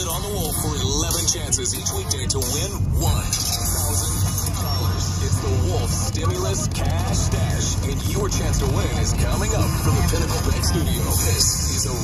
on the wall for 11 chances each weekday to win $1,000. It's the Wolf Stimulus Cash Dash, and your chance to win is coming up from the Pinnacle Bank Studio. This is a